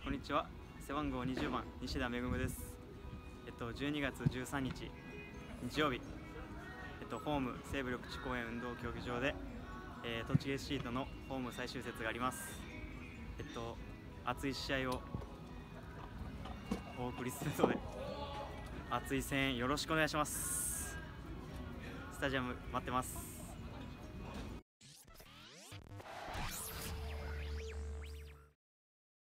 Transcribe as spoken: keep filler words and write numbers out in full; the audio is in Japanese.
こんにちは。背番号にじゅうばん西田恵です。えっとじゅうにがつじゅうさんにち日曜日、えっとホーム西武緑地公園運動競技場で、えー、栃木 エスシー とのホーム最終節があります。えっと熱い試合をお送りするので、熱い声援よろしくお願いします。スタジアム待ってます。